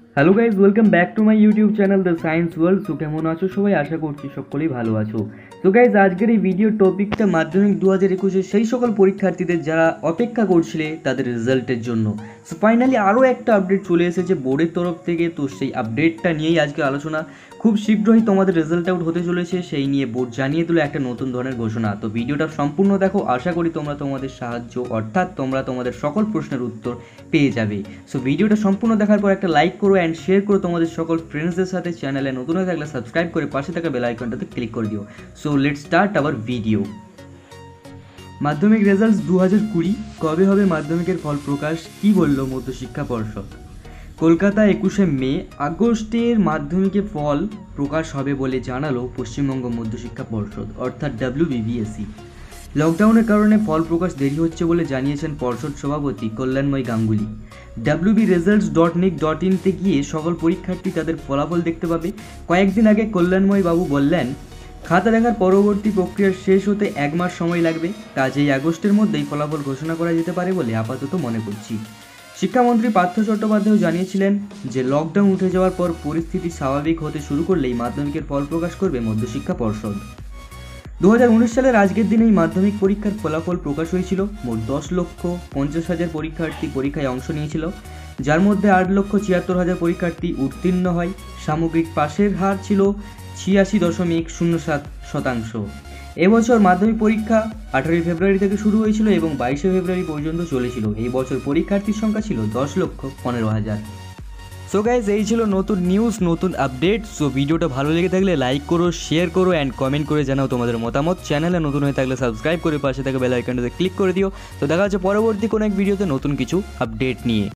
Hello guys, welcome back to my YouTube channel the science world. So কেমন আছো সবাই? আশা করছি সকলেই ভালো আছো। তো গাইজ, আজকের এই ভিডিও টপিকটা মাধ্যমিক 2021-এর সেই সকল পরীক্ষার্থীদের যারা অপেক্ষা করছিলে তাদের রেজাল্টের জন্য। সো ফাইনালি আরও একটা আপডেট চলে এসেছে বোর্ডের তরফ থেকে। তো সেই আপডেটটা নিয়েই আজকে আলোচনা। খুব শীঘ্রই তোমাদের রেজাল্ট আউট হতে চলেছে, সেই নিয়ে বোর্ড জানিয়ে দিল একটা নতুন ধরনের ঘোষণা। তো ভিডিওটা সম্পূর্ণ দেখো, আশা করি তোমরা তোমাদের সাহায্য অর্থাৎ তোমরা তোমাদের সকল প্রশ্নের উত্তর পেয়ে যাবে। সো ভিডিওটা সম্পূর্ণ দেখার পর একটা লাইক করো অ্যান্ড শেয়ার করো তোমাদের সকল ফ্রেন্ডসদের সাথে। চ্যানেলে নতুন হয়ে থাকলে সাবস্ক্রাইব করে পাশে থাকা বেল আইকনটাতে ক্লিক করে দিও। So let's start our video. Madhyamik results 2020 কবে হবে? মাধ্যমিকের ফল প্রকাশ কী বলল মধ্যশিক্ষা পর্ষদ? কলকাতা 21শে মে। আগস্টের মাধ্যমিকের ফল প্রকাশ হবে বলে জানালো পশ্চিমবঙ্গ মধ্যশিক্ষা পর্ষদ অর্থাৎ WBBSE। লকডাউনের কারণে ফল প্রকাশ দেরি হচ্ছে বলে জানিয়েছেন পর্ষদ সভাপতি কল্যাণময় গাঙ্গুলি। wbresults.nic.in-তে গিয়ে সকল পরীক্ষার্থী তাদের ফলাফল দেখতে পাবে। কয়েকদিন আগে কল্যাণময় বাবু বললেন, খাতা দেখার পরবর্তী প্রক্রিয়া শেষ হতে 1 মাস সময় লাগবে, কাজেই আগস্টের মধ্যেই ফলাফল ঘোষণা করা যেতে পারে বলে আপাতত মনে করছি। শিক্ষামন্ত্রী পার্থ চট্টোপাধ্যায় জানিয়েছিলেন যে লকডাউন উঠে যাওয়ার পর পরিস্থিতি স্বাভাবিক হতে শুরু করলেই মাধ্যমিকের ফল প্রকাশ করবে মধ্যশিক্ষা পর্ষদ। 2019 সালের আজকের দিনেই মাধ্যমিক পরীক্ষার ফলাফল প্রকাশ হয়েছিল। মোট 10,50,000 পরীক্ষার্থী পরীক্ষায় অংশ নিয়েছিল, যার মধ্যে 8,76,000 পরীক্ষার্থী উত্তীর্ণ হয়। সামগ্রিক পাশের হার ছিল 86.07%। এবছর মাধ্যমিক পরীক্ষা 18 ফেব্রুয়ারি থেকে শুরু হয়েছিল এবং 22 ফেব্রুয়ারি পর্যন্ত চলেছিল। এই বছর পরীক্ষার্থীর সংখ্যা ছিল 10,15,000। সো গাইজ, এই ছিল নতুন নিউজ, নতুন আপডেট। সো ভিডিওটা ভালো লেগে থাকলে লাইক করো, শেয়ার করো অ্যান্ড কমেন্ট করে জানাও তোমাদের মতামত। চ্যানেলে নতুন হয়ে থাকলে সাবস্ক্রাইব করে পাশে থাকা বেল আইকনটাতে ক্লিক করে দিও। তো দেখা হচ্ছে পরবর্তী কোনো এক ভিডিওতে নতুন কিছু আপডেট নিয়ে।